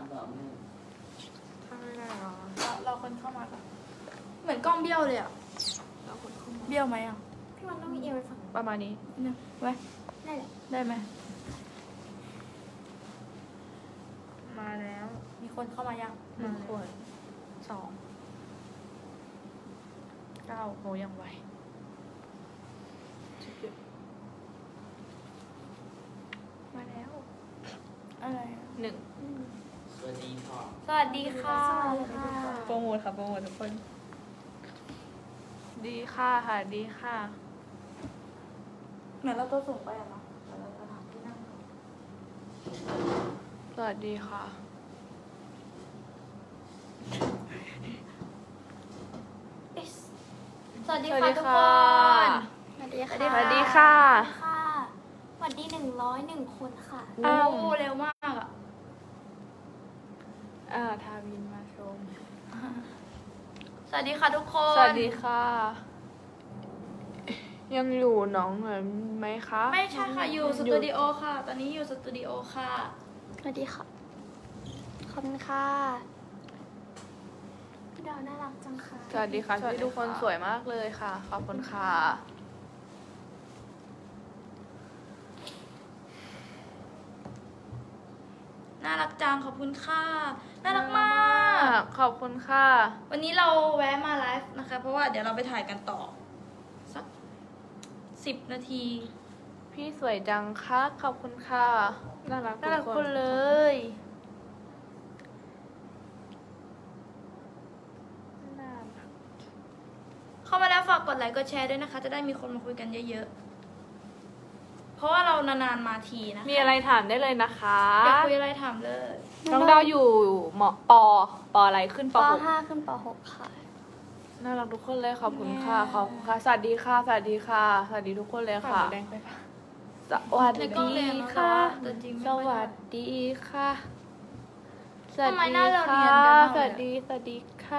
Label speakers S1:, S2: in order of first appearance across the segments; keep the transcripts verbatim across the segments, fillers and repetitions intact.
S1: สามหนึ่ง
S2: ทำไม่ได้หรอ
S3: เราคนเข้ามาก่อนเหมือนกล้องเบี้ยวเลยอ่ะ
S2: เราคนเข้ามา
S3: เบี้ยวไหมอ่ะ
S4: พี่วันต้องมีเอวไปฝั่ง
S2: ประมาณนี้
S3: เนี่ยไว้
S4: ได้แหละ
S3: ได้ไหม
S2: มาแล้ว
S3: มีคนเข้ามายัง
S2: หนึ่งคนสองเก้าโหยังไหวมาแล้ว
S3: อะไร
S2: หนึ่ง
S1: สวัสดีค่ะ
S3: สวัสดีค่ะ
S2: โปรโมทค่ะโปรโมททุกคนดีค่ะค่ะดีค่ะ
S3: เหมือนเราตัวสูงไปอะเนาะเดี๋ยวเราจะถามที่นั่งก่อน
S2: สวัสดีค่ะ
S3: สวัสดีค่ะทุกคน
S4: สวัสดีค่ะ
S2: สวัสดีค่ะ
S4: ค่ะสวัสดีหนึ่งร้อยหนึ่งคนค่ะ
S3: อ้าวเร็วมากอ่ะ
S2: อ่าทาวินมาชม
S3: สวัสดีค่ะทุกคน
S2: สวัสดีค่ะ ยังอยู่หน้องเหมือนไหมคะ
S3: ไม่ใช่ค่ะอยู่สตูดิโอค่ะ ตอนนี้อยู่สตูดิโอค่ะ
S4: สวัสดีค่ะขอบคุณค่ะพี่ดาวน่ารักจังค่ะ
S2: สวัสดีค่ะทุกคนสวยมากเลยค่ะขอบคุณค่ะ
S3: น่ารักจังขอบคุณค่ะน่ารักมาก
S2: ขอบคุณค่ะ
S3: วันนี้เราแวะมาไลฟ์นะคะ เพราะว่าเดี๋ยวเราไปถ่ายกันต่อสักสิบนาที
S2: พี่สวยจังค่ะขอบคุณค่ะน่ารัก
S3: น่ารัก
S2: ทุ
S3: คนเลย
S2: น่ารัก
S3: เข้ามาแล้วฝากกดไลค์กดแชร์ด้วยนะคะ จะได้มีคนมาคุยกันเยอะๆเพราะว่าเรานานๆมาทีนะคะ
S2: มีอะไรถามได้เลยนะคะ
S3: อยากคุยอะไรถามเลย
S2: น้องดาวอยู่เหมาะปอปออะไรขึ้นป
S4: ป
S2: หก
S4: ห้าขึ้นปหกค่ะ
S2: น่ารักทุกคนเลยขอบคุณค่ะขอบคุณค่ะสวัสดีค่ะสวัสดีค่ะสวัสดีทุกคนเลยค่ะสวัส
S3: ในกล้อง
S2: ดี
S3: เรียน
S2: ค่ะ
S3: แต่จริงไม่
S2: ส
S3: ค่อย
S2: วัสดีค่ะส
S3: ทำไมหน้าเราเรียน
S2: ค่ะ
S3: กันมาก
S2: ส
S3: เลย
S2: วัสดีสวัสดีค่ะ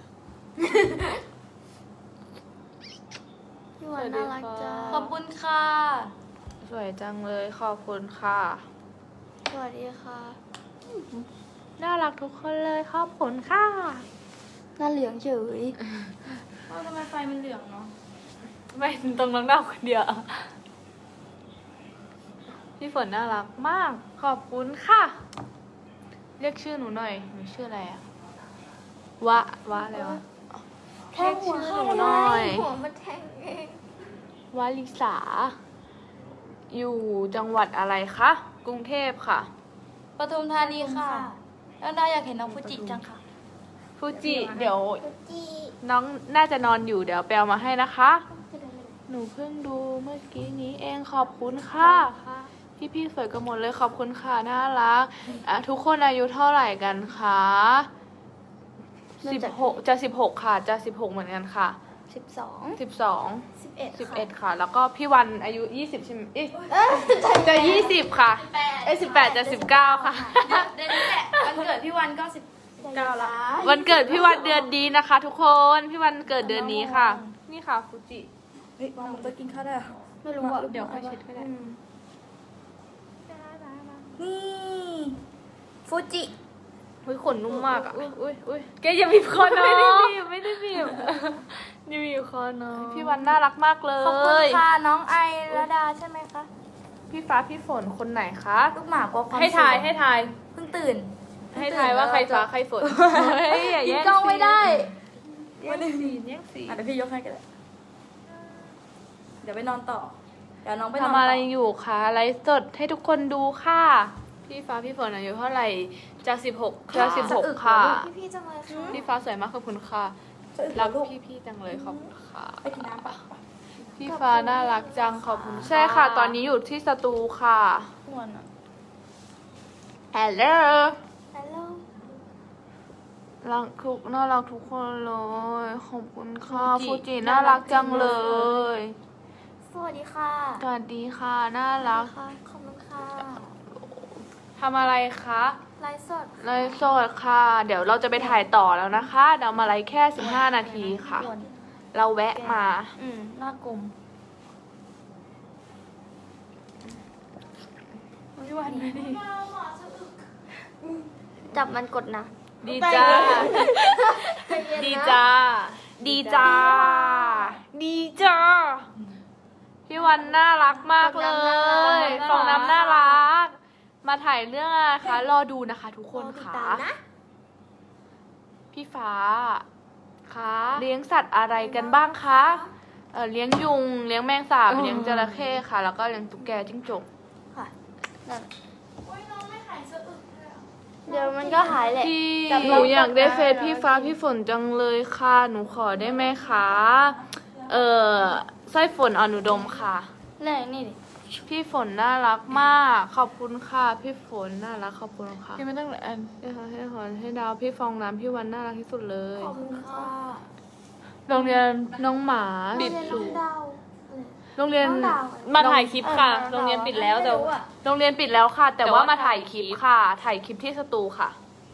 S4: พี่วันน่ารักจัง
S3: ขอบคุณค่ะ
S2: สวยจังเลยขอบคุณค่ะ
S4: สวัสดีค่ะ
S2: น่ารักทุกคนเลยขอบคุณค่ะ
S4: หน้าเหลืองเฉย
S3: เอ้าทำไมไฟมันเหลืองเนาะ
S2: ไม่ตรงน้องดาวคนเดียวพี่ฝนน่ารักมาก ขอบคุณค่ะ เรียกชื่อหนูหน่อยหนูชื่ออะไรอะวะวะอะไรวะ
S4: แทงหัวค่ะ
S2: เรียกชื่อหนูหน่อย
S4: หัวมันแทงเอง
S2: วลิสาอยู่จังหวัดอะไรคะกรุงเทพค่ะ
S3: ปทุมธานีค่ะแล้วดาอยากเห็นน้องฟูจิจังค่ะ
S2: ฟูจิเดี๋ยว
S4: จี
S2: น้องน่าจะนอนอยู่เดี๋ยวแปลมาให้นะคะ หนูเพิ่งดูเมื่อกี้นี้เองขอบคุณค่ะ พี่พี่ๆสวยกันหมดเลยขอบคุณค่ะน่ารักอ่ะทุกคนอายุเท่าไหร่กันคะสิบหกจะสิบหกค่ะจะสิบหกเหมือนกันค่ะ
S4: สิบสอง
S2: สิบสอง
S4: สิบเอ็ด
S2: สิบเอ็ดค่ะ แล้วก็พี่วันอายุยี่สิบใช่ไหมเอ๊ะจะยี่สิบค่ะเอ้สิบแปดจะสิบเก้าค่ะ
S3: เดือนนี้แหละวันเกิดพี่วันก็สิบเก้าละ
S2: วันเกิดพี่วันเดือนนี้นะคะ ทุกคน พี่วันเกิดเดือนนี้ค่ะ นี่ค่ะฟูจิ
S3: เฮ้ยวันจะกินข้าวได้
S4: ไม่รู้ว่า
S2: เดี๋ยวค่อยเช็ดก็ได้
S3: นี่ฟูจิ
S2: อุ้ยขนนุ่มมากอ่ะอุ้ยอุ้ยอุ้ยแกอย่าบีบคอน้องไม่ได้บีบไม่ได้บีบนี่บีบคอน้องพี่วันน่ารักมากเล
S3: ขอบคุณ
S2: ย
S3: ค่ะน้องไอระดาใช่ไหมคะ
S2: พี่ฟ้าพี่ฝนคนไหนคะ
S3: ลูกหมากว่าความ
S2: ให้ทาย
S3: สุข
S2: ให้ทาย
S3: เพิ่งตื่น
S2: ให้ทายว่าใครฟ้าใครฝนเฮ้ยอย่า
S3: กิน
S2: แย่ง
S3: กล้องไม่ได้
S2: แย่งสีแย่งสี
S3: อ่ะเดี๋ยวพี่ยกให้กันเลยเดี๋ยวไปนอนต่อ เดี๋ยวน้องไปนอน
S2: ทำ
S3: ต่
S2: อะไรอยู่คะไลฟ์สดให้ทุกคนดูค่ะ พี่ฟ้าพี่ฝนอายุเท่าไหร่จะสิบหกจะสิบหกค่ะ
S4: พี่พี่จังเลยค่ะ
S2: พี่ฟ้าสวยมากขอบคุณค่ะ
S3: จะอึดเหร
S2: รั
S3: อก ลูก
S2: พี่พี่จังเลยขอบคุณค่ะ
S3: ไปกินน้ำปะ
S2: พี่ฟ้าน่ารักจังขอบคุณใช่ค่ะ ตอนนี้อยู่ที่สตูค่ะ
S3: อ้วนอ่ะ
S2: Hello
S4: ฮัลโหล
S2: รักทุกน่ารักทุกคนเลยขอบคุณค่ะฟูจิน่ารักจังเลย
S4: สวัสดีค่ะ
S2: สวัสดีค่ะน่ารัก
S4: ค่ะขอบคุณค่ะ
S2: ทำอะไรคะ
S4: ไลฟ์สด
S2: ไลฟ์สดค่ะ เดี๋ยวเราจะไปถ่ายต่อแล้วนะคะเดี๋ยวมาไลฟ์แค่สิบห้านาทีค่ะ เราแวะมา
S4: อืมหน้ากลม
S3: พี่วันไม่ดี
S4: จับมันกดนะ
S2: ดีจ้า ดีจ้า ดีจ้า ดีจ้า พี่วันน่ารักมากเลยฟองน้ำน่ารัก มาถ่ายเรื่องอะไรคะ รอดูนะคะทุกคนค่ะ พี่ฟ้าคะเลี้ยงสัตว์อะไรกันบ้างคะ เออเลี้ยงยุง เลี้ยงแมงสาบ เลี้ยงจระเข้ค่ะ แล้วก็เลี้ยงตุ๊กแกจิ้งจก
S4: ค่ะนั่น
S3: โอ้ยน้องไม่หายสะอึกเลยอะ
S4: เดี๋ยวมันก็หายแหละ
S2: พี่
S4: จับ
S2: หนูอยากได้เฟซพี่ฟ้าพี่ฝนจังเลยค่ะ หนูขอได้ไหมคะ เออสร้อยฝนอนุดมค่ะ
S4: นี่นี่ดิ
S2: พี่ฝนน่ารักมาก ขอบคุณค่ะ พี่ฝนน่ารักขอบคุณค่ะ
S5: พี่ไม่ต้องอัน
S2: ให้ขอให้ขอให้ดาวพี่ฟองน้ำพี่วันน่ารักที่สุดเลย
S4: ขอบคุณค่ะ
S2: โรงเรียนน้องหมา
S4: ปิดน้องดาว
S2: โรงเรียน
S4: น้องดาว
S5: มาถ่ายคลิปค่ะ
S4: เออ
S5: โรงเรียนปิดแล้วแต่
S4: ไม่รู้อะ
S2: โรงเรียนปิดแล้วค่ะ แต่
S5: แต่
S2: ว่า
S5: ว่า
S2: มาถ่ายคลิปค่ะ ถ่ายคลิปที่สตูค่ะ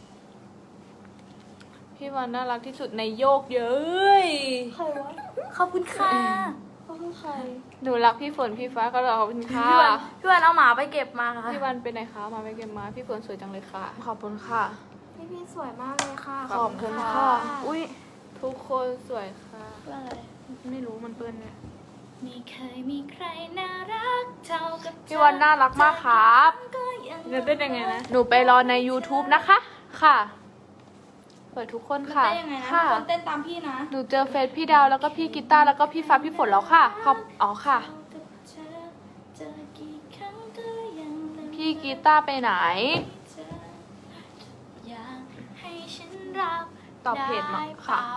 S2: พี่วันน่ารักที่สุดในโยกเย้ย
S4: ใครวะขอบคุณค่ะขอบคุณใคร
S2: หนูรักพี่ฝนพี่ฟ้าก็ขอบคุณค่ะ
S4: พี่วันพี่วันเอาหมาไปเก็บมาค่ะ
S2: พี่วันเป็นไงคะ มาไม่เกมมา พี่ฝนสวยจังเลยค่ะ ขอบคุณค่ะ
S4: พี่พี่สวยมากเลยค่ะ
S2: ขอบคุณค่ะ อุ้ยทุกคนสวยค่ะ
S4: เพื่ออะไร
S2: ไม่รู้มันเปื้อนเนี่ย
S3: ไม่เคยมีใครน่ารักเท่ากับเธอ
S2: พี่วันน่ารักมากครับ
S3: ก็ยัง
S5: จะเต้นยังไงนะ
S2: หนูไปรอใน YouTube นะคะ ค่ะ เปิดทุกคน
S3: มัน
S2: ค่ะ
S3: เต้นยังไงนะ
S2: ค่ะ
S3: ทุกคนเต้นตามพี่นะ
S2: หนูเจอเฟซพี่ดาวแล้วก็พี่กีตาร์แล้วก็พี่ฟ้าพี่ฝนแล้วค่ะ ขอบ อ๋อค่ะ
S3: เจอเจอกี่ครั้งก็ยังลืม
S2: พี่กีตาร์ไปไหน
S3: เธออยากให้ฉันรัก
S2: ตอบเพจมาค่ะ
S3: ได้เปล่า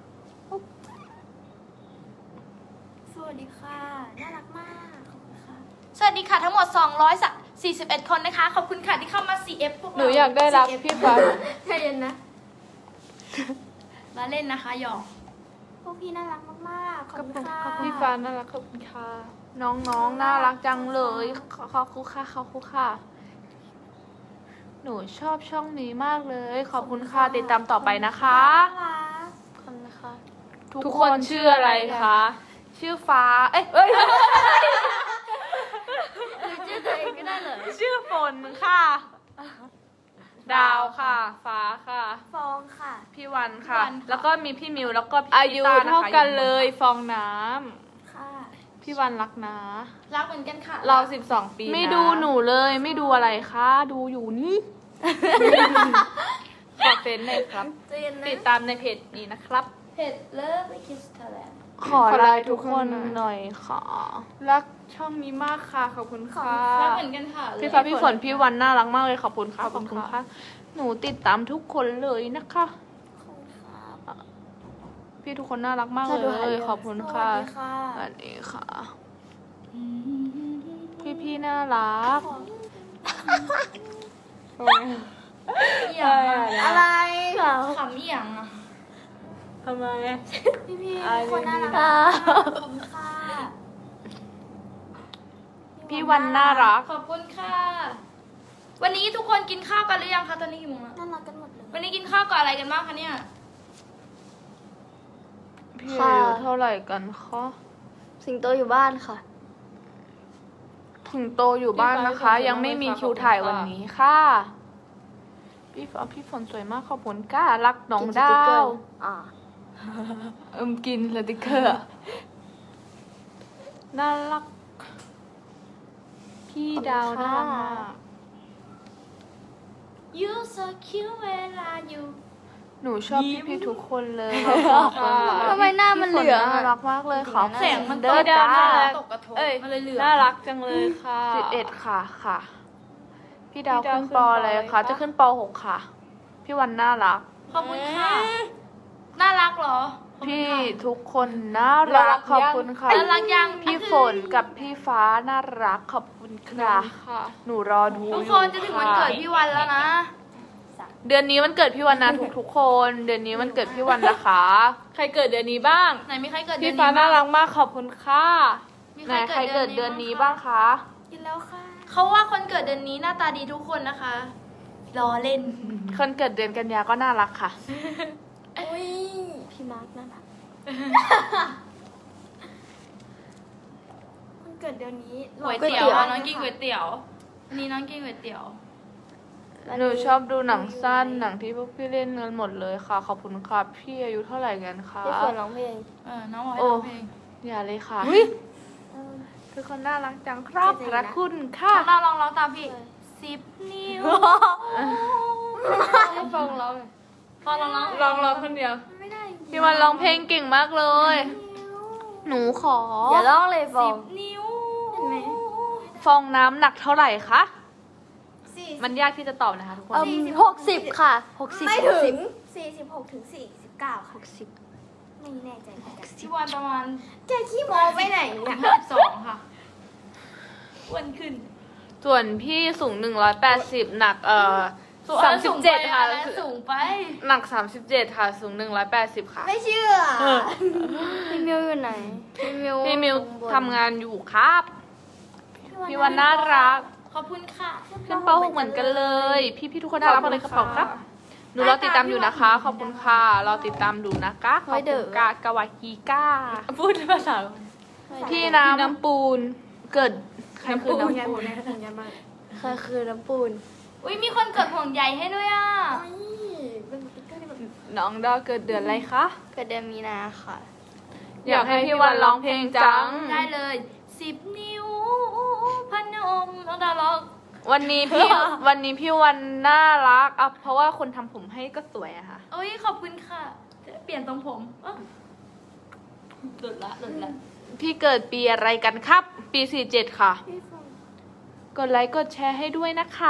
S4: สวัสดีค่ะ น่ารักมากขอบคุณค่ะ
S3: สวัสดีค่ะทั้งหมดสองร้อยสี่สิบเอ็ดคนนะคะ ขอบคุณค่ะที่เข้ามา ซี เอฟ พวก
S2: ห
S3: เรา
S2: นูอยากได้รัก
S3: ซี เอฟ
S2: พี่ฟ้า
S4: ใจเย็นนะ
S3: มาเล่นนะคะหยอก
S4: พวกพี่น่ารักมากๆขอบคุณค่ะ
S2: พี่ฟ้าน่ารักขอบคุณค่ะ น้องๆ น่ารักจังเลยขอขอบคุณค่ะขอบคุณค่ะ หนูชอบช่องนี้มากเลย ขอบคุณค่ะ ติดตามต่อไปนะคะ
S4: น่ารักขอบคุณนะคะ
S2: ทุกคนชื่ออะไรคะ ชื่อฟ้า เอ้ยเอ้ย
S4: ชื่อตัวเองก็ได้เลย
S2: ชื่อฝนค่ะ ดาวค่ะ ฟ้าค่ะ
S4: ฟองค่ะ
S2: พี่วันค่ะ แล้วก็มีพี่มิวแล้วก็พี่
S5: อายุ
S2: กีตร์นะคะ
S5: เท่ากันเลยฟองน้
S4: ค่ะ
S2: พี่วันรักนะ
S3: รักเหมือนกันค่ะ
S5: ำเราสิบสองปีนะ
S2: ไม่ดูหนูเลย ไม่ดูอะไรคะ ดูอยู่นี่
S5: ขอเฟซหน่อยครับ
S4: ใจเย็นนะ
S5: ติดตามในเพจนี้นะครับ
S3: เพจเลิฟไม่คิสเธอแลนด์
S2: ขอไลน์ทุกคนหน่อยค่ะ รักช่องนี้มากค่ะ ขอบคุณค่ะ
S3: รักเหมือนกันค่ะ
S2: พี่ฟ้าพี่ฝนพี่วันน่ารักมากเลยขอบคุณค่ะขอบคุณค่ะ หนูติดตามทุกคนเลยนะคะ
S4: ขอบคุณค่ะ
S2: พี่ทุกคนน่ารักมาก
S4: สวัสดี
S2: เล
S4: ค่ะ
S2: ยขอบคุณค่ะ
S4: สวัสดีค่ะ
S2: สวัสดีค่ะ พี่พี่ๆน่ารัก
S3: เอี่ยงอะ
S4: อะไร
S3: ขำเอี่ยงอะ
S5: ทำไม
S4: พี่พี่
S5: อ่า
S4: ๆคนน่ารัก
S5: ดีๆ
S4: มากขอบคุณค่ะ
S2: พี่วันน่ารัก
S3: ขอบคุณค่ะ วันนี้ทุกคนกินข้าวกันหรือยังคะตอนนี้กี่โมงแล้ว
S4: น่ารักกันหมดเลย
S3: วันนี้กินข้าวกับอะไรกันบ้างคะเนี่ย
S2: พี่อายุเท่าไหร่กันคะ
S4: สิงโตอยู่บ้านค่ะ
S2: ถึงโตอยู่บ้านนะคะ ยังไม่มีคิวถ่ายวันนี้ค่ะ พี่ฝนพี่ฝนสวยมากขอบคุณก้ารักน้องดาว
S4: อ่า
S2: เอิมกินสติกเกอร์ น่ารัก พี่ดาวน่ารักมาก
S3: You so cute เวลาอยู่
S2: หนูชอบพี่พี่ๆทุกคนเลยค่ะ
S4: ทำไมหน้ามันเหลือง
S2: พี่ฝ
S4: อะ
S2: น่ารักมากเลยค่ะ
S3: แสงมัน
S2: เดิน
S3: จ้า
S2: จ้า
S3: ตกกระทบ
S5: เอ้ย
S3: มันเลยเหลือง
S5: น่ารักจังเลยค่ะ
S2: สิบเอ็ดค่ะค่ะ พี่ดาว
S5: พี่ดาว
S2: ขึ้น
S5: ขึ้น
S2: ป
S5: ป
S2: อ
S5: อ
S2: อะไร
S5: อะไร
S2: คะ
S5: คะ
S2: จะขึ้นปหกค่ะ พี่วันน่ารัก
S3: ขอบคุณค่ะ น่ารักเหรอขอบคุณ
S2: พี่
S3: ค่ะ
S2: ทุกคนน่ารักขอบคุณค่ะ
S3: น่ารักยัง
S2: พี่ฝนกับพี่ฟ้าน่ารักขอบคุณค่ะ
S5: ค่ะ
S2: หนูรอดู
S3: ทุก
S2: อยู่
S3: คนจะถึงวันเกิด
S2: ค่ะ
S3: พี่วันแล้วนะ
S2: เดือนนี้วันเกิดพี่วันนะทุกทุกๆคน เดือนนี้วันเกิดพี่วันนะคะ
S5: ใครเกิดเดือนนี้บ้าง
S3: ไหนมีใครเกิดเดื
S5: พี่
S3: อน
S5: ฟ้า
S3: นี้
S5: น่า
S3: บ้าง
S5: รักมากขอบคุณค่ะ
S3: มี
S2: ไหนใครเกิดเดือนนี้บ้างคะ
S4: กินแล้วค่ะ
S3: เขาว่าคนเกิดเดือนนี้หน้าตาดีทุกคนนะคะรอเล่น
S2: คนเกิดเดือนกันยาก็น่ารักค่ะ
S4: อุ้ยพี่มาร์กน่ารักคนเกิดเดือนนี้
S3: ก๋วยเตี๋ยวอ่ะน้องกินก๋วยเตี๋ยววันนี้น้องกินก๋วยเตี๋ยว
S2: หนูชอบดูหนังสั้นหนังที่พวกพี่เล่นกันหมดเลยค่ะ ขอบคุณค่ะพี่อายุเท่าไหร่กันคะ
S4: พี่ฝนร้องเพลง
S3: เออน้องบอกให้
S2: โอ้
S3: ร้องเพลง
S2: อย่าเลยค่ะ
S4: เออ
S2: คือคนน่ารักจังครับ
S4: เจ๊ๆนะ
S2: พระคุณค่ะ
S3: ข้างหน้าลองร้องตามพี่สิบนิ้ว
S4: ให้ฟังร้อง
S3: ฟังลองร้อง
S5: ลองร้องคนเดียว
S4: ไม่ได้
S2: พี่วันร้องเพลงเก่งมากเลย หนูขอ
S4: อย่าร้องเลยฟอ
S3: สิ
S4: ง
S3: บนิ้ว
S4: เห็นไหม
S2: ฟองน้ำหนักเท่าไหร่คะ
S4: สี่
S2: มันยากที่จะตอบนะคะทุกคน
S4: เอิ่มหกสิบค่ะหกสิบ
S6: ไม่ถึงสี่สิบหกถึงสี่สิบเก้า
S4: ห
S6: ค่ะ
S4: กสิบ
S6: ไม่แน่ใจเหมือนกัน
S3: ที่วันประมาณ
S6: แกขี้โมไปไหนเนี่ย
S3: ห้าสิบสองค่ะอ้วนขึ้น
S2: ส่วนพี่สูงหนึ่งร้อยแปดสิบหนักเอ่อ
S3: สูง
S2: สามสิบเจ็ด
S3: สูงไป
S2: ค่ะ
S3: อันนั้นสูงไป
S2: หนักสามสิบเจ็ดค่ะ สูงหนึ่งร้อยแปดสิบค่ะ
S6: ไม่เชื่อ
S4: พี่มิวอยู่ไหนพี่มิว
S2: พี่มิว
S4: ข้บน
S2: ทำงานอยู่ครับ พี่วันน่ารัก
S3: ขอบคุณค่ะ
S2: ขึ้นเป้าหกเหมือนกันเลย พี่พี่ๆทุกคนน่ารักหมดเลยครับครับ หนูรอติดตามอยู่นะคะ ขอบคุณค่ะรอติดตามดูนะคะขอบคุณกากาวากิก้า
S5: พูดภาษา
S2: พี่น้ำน้ำปูน เกิดใครคือน้ำปูน
S4: ใครคือน้ำปูน
S3: อุ้ยมีคนเกิดห่วงใยให้ด้วยอ่ะ
S2: น้องดอเกิดเดือนอะไรคะ
S4: เกิดเดือนมีนาค่ะ
S2: อยากให้พี่วันร้องเพลงจัง
S3: ได้เลยสิบนิ้วพนมน้องดาวร้อง
S2: วันนี้พี่ วันนี้พี่วันน่ารักอ่ะเพราะว่าคนทำผมให้ก็สวยอะค่ะ
S3: เอ้ยขอบคุณค่ะ เปลี่ยนทรงผมเอ้าหลุดละหลุดละ
S2: พี่เกิดปีอะไรกันครับ ปีสี่เจ็ดค่ะ กดไลค์กดแชร์ให้ด้วยนะคะ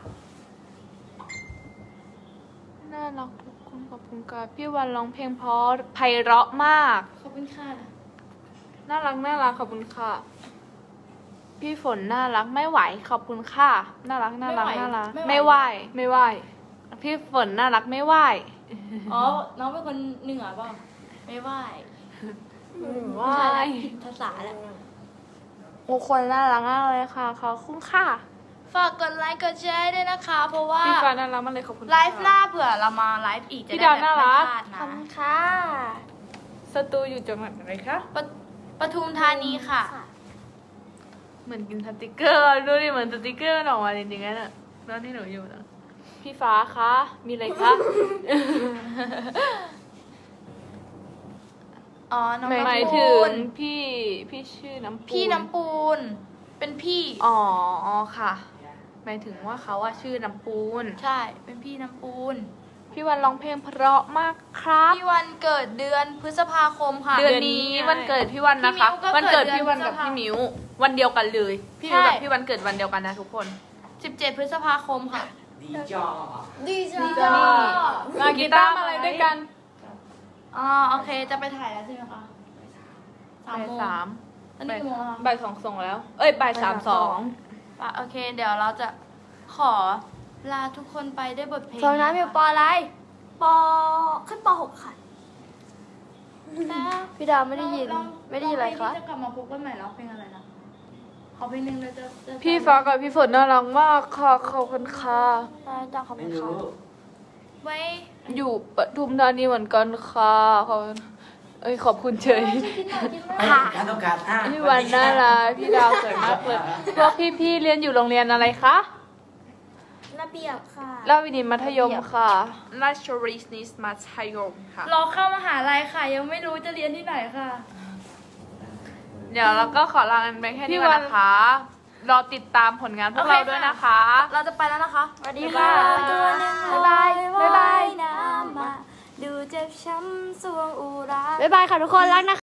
S2: น่ารักทุกคนขอบคุณค่ะพี่วันร้องเพลงเพราะไพเราะมาก
S3: ขอบคุณค่ะ
S2: น่ารักน่ารักขอบคุณค่ะ พี่ฝนน่ารักไม่ไหวขอบคุณค่ะ น่ารักน่ารัก
S3: ไม่ไหว
S2: น่ารัก
S3: ไม่
S2: ไม่
S3: ไห
S2: ไห
S3: ว
S2: วไม่ไหวพี่ฝนน่ารักไม่ไหว
S3: อ๋อ น้องเป็นคนเหนือเปล่า ไม่ไหว
S2: ไหว
S3: ใช่แล้วผิดภาษาแล้ว
S2: ทุกคนน่ารักมากเลยค่ะขอบคุณค่ะ
S3: ฝากกดไลค์กดแชร์ด้วยนะคะ เพราะว่า
S2: พี่ฟ้าน่ารักมากเลยขอบคุณ
S3: ไลฟ์หน้าเผื่อเรามาไลฟ์อีกจะ
S2: พี่
S3: ได้
S2: ดาว
S3: แบบ
S2: น่ารัก
S3: ไม่พลาด
S4: ขอบ
S3: นะ
S4: คุณค่ะ
S2: สตูอยู่จังหวัดอะไรคะ
S3: ปทุปทุมธานีค่ะ
S2: เหมือนกินสติกเกอร์ดูดิเหมือนสติกเกอร์มันออกมาจริงๆนะตอนที่หนูอยู่นะพี่ฟ้าคะมีอะไรคะ
S3: อ๋อ น้อง
S2: หมาย
S3: น้ำ
S2: หมาย
S3: ปู
S2: ถึง
S3: น
S2: พี่พี่ชื่อน้ำปู
S3: พี่น้ำปูน เป็นพี่
S2: อ๋อค่ะหมายถึงว่าเขาว่าชื่อน้ำปูน
S3: ใช่ เป็นพี่น้ำปูน
S2: พี่วันร้องเพลงเพราะมากครับ
S3: พี่วันเกิดเดือนพฤษภาคมค่ะ
S2: เดือนนี้วันเกิดพี่วันนะคะ
S3: พี่มิ้วก็
S2: วันเกิด
S3: เกิดเดือน
S2: พี่วันกับ
S3: พฤษภา
S2: พี่มิววันเดียวกันเลย พี่มิว
S3: ใช่
S2: กับพี่วันเกิดวันเดียวกันนะทุกคน
S3: สิบเจ็ดพฤษภาคมค่ะ
S1: ดีจอ
S6: ดีจ้า
S3: จ้า
S2: มากีตาร์มาอะไรด้วยกัน
S3: อ๋อ โอเค จะไปถ่ายแล้วใช่ไหมคะสาม
S2: บ่าย
S3: โมง
S2: สาม
S3: อันนี้กี่โมงแล้วคะ
S2: บ่ายสองส่งแล้ว เอ้ยบ่ายสามสอง
S3: อ่ะโอเค เดี๋ยวเราจะขอลาทุกคนไปด้วยบทเพลง
S4: ฟองน้ำอยู่ปออะไร
S6: ปอขึ้นปหกค่ะ
S3: แล้ว
S4: พี่ดาวไม่ได้ยิน
S3: ลอง
S4: ไม่ได้ยินอะไรคะ
S3: ลงเพลงที่จะกลับมาพบกันใหม่ร้องเพลงอะไรนะขอเพลงหนึ่งเลยจะจะ
S2: พี่ฟ้ากับพี่ฝนน่ารักมากค่ะขอบคุณค่ะ
S4: ได้จ้าขอบ
S1: ไม่
S4: คุณ
S1: รู้
S4: ค่ะ
S3: ไว้
S2: อยู่ปทุมธานีเหมือนกันค่ะขอบคุณเอ้ยขอบคุณเฉย
S1: การต้องการอ่ะ
S2: พี่วันน่ารักพี่ดาวสวยมากเลยพวกพี่ๆเรียนอยู่โรงเรียนอะไรคะ
S6: ระเบียบค่ะ
S2: ราชวินิตมัธยมค่ะราชวินิตมัธยมค่ะ
S3: รอเข้ามหาลัยค่ะ ยังไม่รู้จะเรียนที่ไหนค่ะ
S2: เดี๋ยวเราก็ขอลากันไปแค่นี้ก่อนนะคะ รอติดตามผลงานพวกเราด้วยนะคะ
S3: เราจะไปแล้วนะคะ
S4: สวัสดีค่ะ
S6: ตัวหนึ่ง
S4: บ๊ายบาย บ๊ายบาย
S6: น้ำมา ดูเจ็บช้ำสวงอุรา
S4: บ๊ายบายค่ะทุกคนรักนะคะ